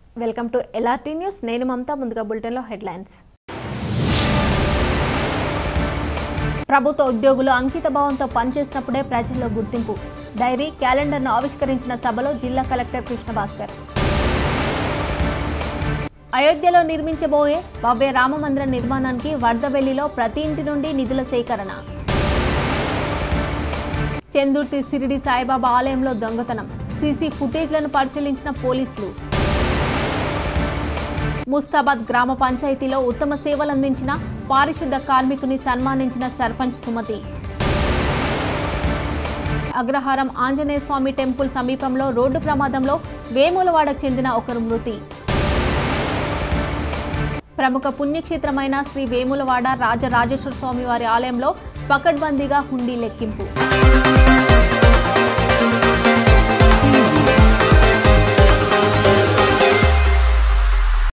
Welcome to LRT news. నేను మమతా. ముందుగా బులెటిన్లో హెడ్లైన్స్. ప్రభుత్వ ఉద్యోగులు అంకిత భావంతో పనిచేసినప్పుడే ప్రజల్లో గుర్తింపు. డైరీ క్యాలెండర్ను ఆవిష్కరించిన సభలో జిల్లా కలెక్టర్ కృష్ణ భాస్కర్. అయోధ్యలో నిర్మించబోయే భవ్య రామమందిర నిర్మాణానికి వరదవెల్లిలో ప్రతి ఇంటి నుండి నిధుల సేకరణ. చందుర్తి సిరిడి సాయిబాబా ఆలయంలో దొంగతనం. సీసీ ఫుటేజ్లను పరిశీలించిన పోలీసులు. ముస్తాబాద్ గ్రామ పంచాయతీలో ఉత్తమ సేవలందించిన పారిశుద్ధ కార్మికుని సన్మానించిన సర్పంచ్ సుమతి. అగ్రహారం ఆంజనేయ స్వామి టెంపుల్ సమీపంలో రోడ్డు ప్రమాదంలో వేములవాడకు చెందిన ఒకరు మృతి. ప్రముఖ పుణ్యక్షేత్రమైన శ్రీ వేములవాడ రాజరాజేశ్వర స్వామి వారి ఆలయంలో పకడ్బందీగా హుండీ లెక్కింపు.